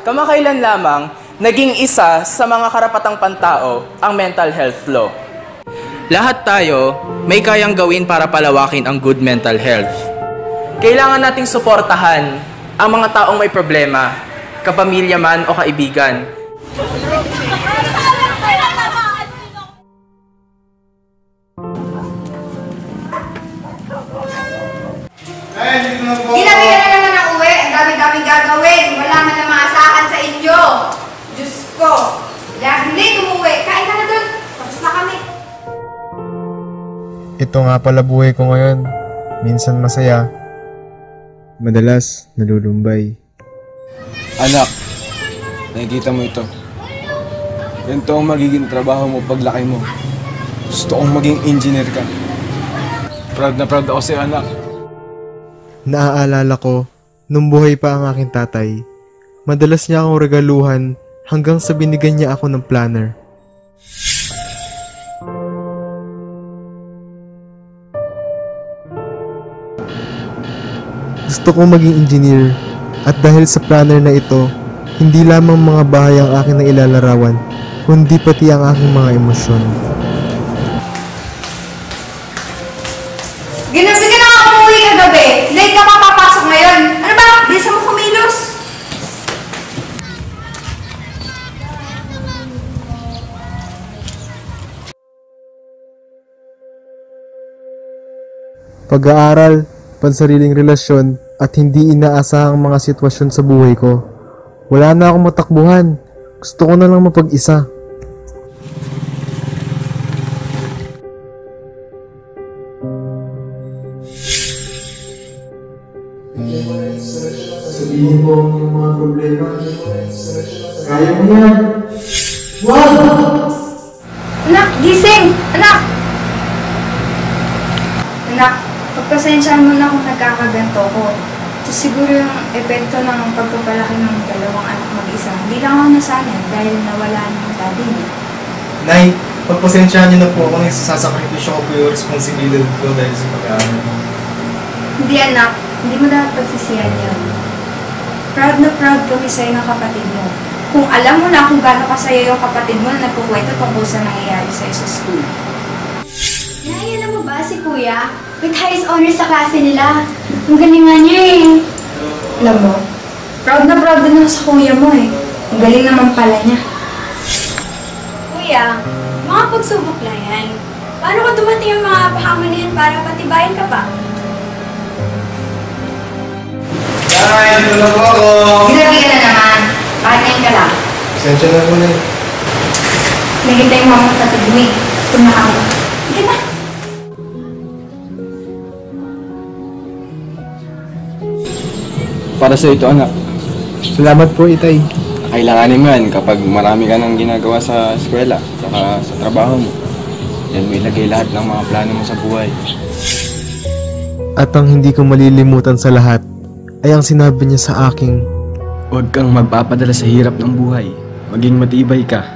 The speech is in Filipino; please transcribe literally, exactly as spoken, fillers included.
Kamakailan lamang, naging isa sa mga karapatang pantao ang mental health law. Lahat tayo may kayang gawin para palawakin ang good mental health. Kailangan nating suportahan ang mga taong may problema, kapamilya man o kaibigan. Ginabi ka na naman ang uwi. Ang dami-daming gagawin. Wala man na maasahan sa inyo. Diyos ko. Lagi late umuwi. Kain ka na dun. Tapos na kami. Ito nga pala buhay ko ngayon. Minsan masaya. Madalas nalulumbay. Anak, nakikita mo ito. Ganito ang magiging trabaho mo paglaki mo. Gusto kong maging engineer ka. Proud na proud ako sa'yo, anak. Naaalala ko, nung buhay pa ang aking tatay, madalas niya akong regaluhan hanggang sa binigyan niya ako ng planner. Gusto kong maging engineer at dahil sa planner na ito, hindi lamang mga bahay ang aking nailalarawan, kundi pati ang aking mga emosyon. Ginabi ka na ako umuwi kagabi. Late ka pa papasok ngayon. Ano ba? Bisa mo kumilos. Pag-aaral, pansariling relasyon, at hindi inaasahang mga sitwasyon sa buhay ko. Wala na akong matakbuhan. Gusto ko na lang mapag-isa. Sabihin mo yung mga problema. Kaya mo yan. Wow! Anak, gising! Anak! Anak, pagpasensyahan mo na kung nagkakaganto ko. Ito siguro yung epekto ng pagpapalaki ng dalawang anak mag-isa. Hindi lang ako nasanay dahil nawala ng daddy niya. Nay, pagpasensyahan niyo na po ako, nagsasakripisyo ko po yung responsibilidad ko dahil sa pag-aaral. Hindi anak, hindi mo dapat pagsisihan yan. Proud na proud kami sa'yo ng kapatid mo. Kung alam mo na kung gaano kasaya yung kapatid mo na nagkukwento tungkol sa nangyayari sa'yo sa school. Nay, alam mo ba si Kuya? With highest honors sa klase nila. Ang galing nga niya eh. Alam mo, proud na proud din ako sa kuya mo eh. Ang galing naman pala niya. Kuya, mga pagsubok lang yan. Paano kung dumating yung mga pahamon na yan para patibayin ka pa? Nay, tulog po ako! Ginabi ka na naman. Pakain ka lang. Pasensya na po na eh. Naghintay mo akong tatagwig. Tumahaw. Hindi na. Para sa ito, anak. Salamat po, Itay. Kailanganin mo yan kapag marami ka nang ginagawa sa eskwela, saka sa trabaho mo. Yan mo ilagay lahat ng mga plano mo sa buhay. At ang hindi ko malilimutan sa lahat, ay ang sinabi niya sa aking, Huwag kang magpapadala sa hirap ng buhay. Maging matibay ka.